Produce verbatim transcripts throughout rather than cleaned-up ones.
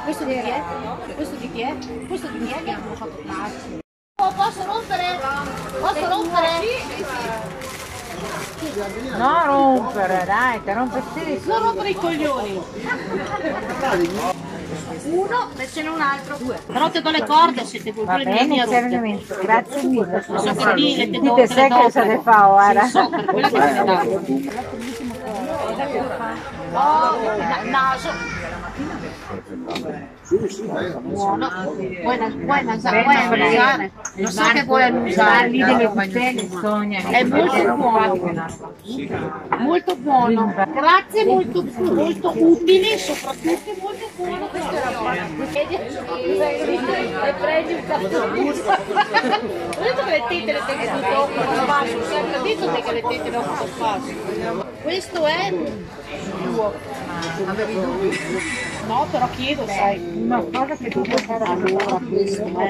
Questo di chi è? Questo di chi è? Questo di chi è che hanno fatto classe? Oh, posso rompere? Posso rompere? No, rompere, dai, te rompe stesso. Non rompere i coglioni. Uno, e ce n'è un altro. Due. Però te do le corde se te vuoi Va bene, seriamente, grazie mille. So che lì le te do Dite se che se ne fa ora. Sì, so, per quello che te davo. Oh, naso. Buono. Vuoi annusare? Vuoi annusare? Lo so che vuoi annusare. Lì delle costelle, Sonia. È molto buono. Molto buono. Grazie, molto, molto utile, soprattutto molto buono questo ragionamento. E prendi un caffè. Ho detto che le tette le tengo tutto a spasso, sempre detto te che le tette le ho tutto a spasso. Questo è tuo. No, però chiedo, sai. Una cosa che tu puoi fare Allora, questo è.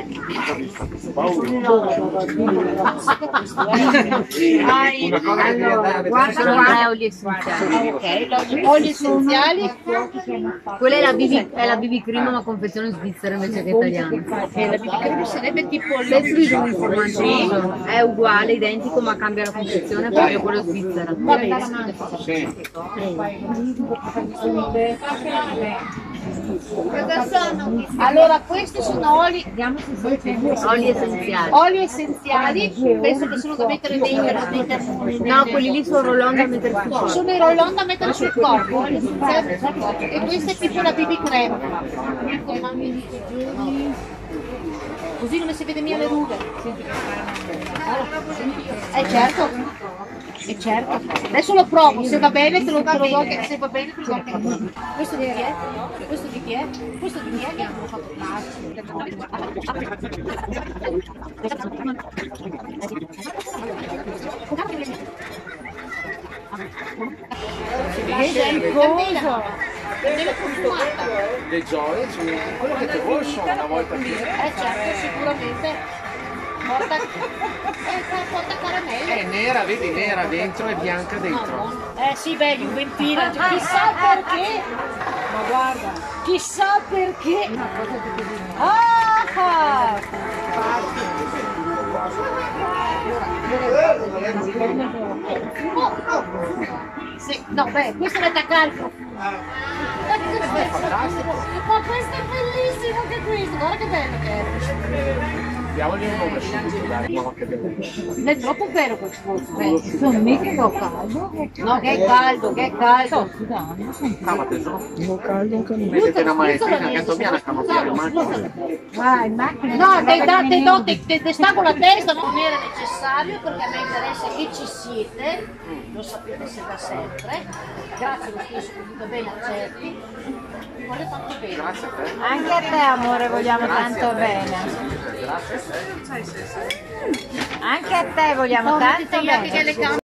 Hai, allora, guarda qua oli essenziali. ok, oli essenziali. Quella è la B B, è la B B cream ma confezione svizzera invece che italiana. Ok, la B B cream sarebbe tipo Se scrive un formaggio è uguale, identico ma cambia la confezione proprio quello svizzera. Va bene. Allora, questi sono oli, Oli essenziali. oli essenziali, penso che sono da mettere dentro dei termoni. No, quelli lì sono rollon da mettere sul corpo. Sono i rollon da mettere sul corpo, oli essenziali. E questa è tipo la B B cream. Così non si vede mica le rughe. Eh certo. E certo, adesso lo provo, se va bene te lo, te lo do, che, se va bene te lo do anche la. Questo di chi è? Questo di chi è? Questo di chi è che hanno fatto Le gioie, quello che ti vuoi sono una volta che... Eh certo, sicuramente. Porta, eh, porta caramelle. È nera, vedi, nera dentro e bianca dentro. Eh sì, beh, Juventina, chissà perché. Ma guarda, chissà perché. Ah! Oh, oh. Sì, no, beh, questo è caldo. Ma questo è bellissimo anche questo, guarda che bello che è. Diamogli un nome subito, dai, no, che bello. Non è troppo vero questo forse. Sono mica lo caldo. No, che è caldo, che è caldo. Ah, ma tesoro. Non caldo anche a me. Vedete una maestrina che Antonia la cambiare, ma Vai, in macchina. No, te, da, te, do, te, te, te stacco la testa, non era necessario perché a me interessa che ci siete, lo sapete se da sempre. Grazie lo stesso, tutto bene a certi. Voglio tanto bene. grazie a te. Anche a te amore vogliamo tanto bene. Grazie a te. Anche a te vogliamo tanto bene.